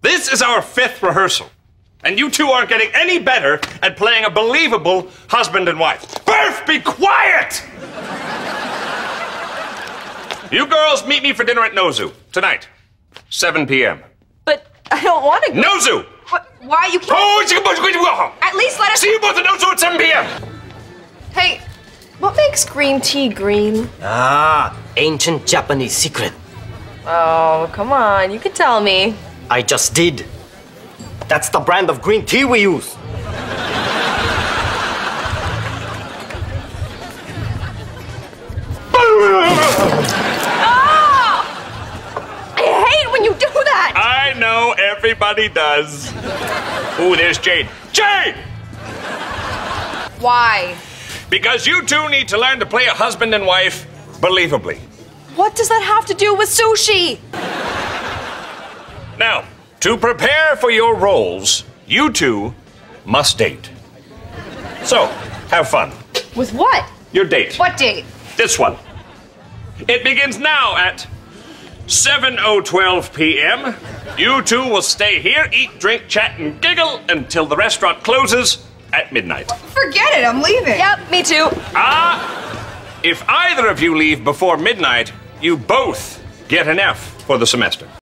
This is our 5th rehearsal. And you two aren't getting any better at playing a believable husband and wife. Birth, be quiet! You girls meet me for dinner at Nozu tonight, 7 p.m. But I don't want to go. Nozu! What? Why you can't? At least let us. See you both at Nozu at 7 p.m. Hey, what makes green tea green? Ah, ancient Japanese secret. Oh, come on, you can tell me. I just did. That's the brand of green tea we use. I hate when you do that! I know, everybody does. Ooh, there's Jade. Jade! Why? Because you two need to learn to play a husband and wife believably. What does that have to do with sushi? Now, to prepare for your roles, you two must date. So, have fun. With what? Your date. What date? This one. It begins now at 7:12 p.m. You two will stay here, eat, drink, chat, and giggle until the restaurant closes at midnight. Forget it, I'm leaving. Yep, me too. If either of you leave before midnight, you both get an F for the semester.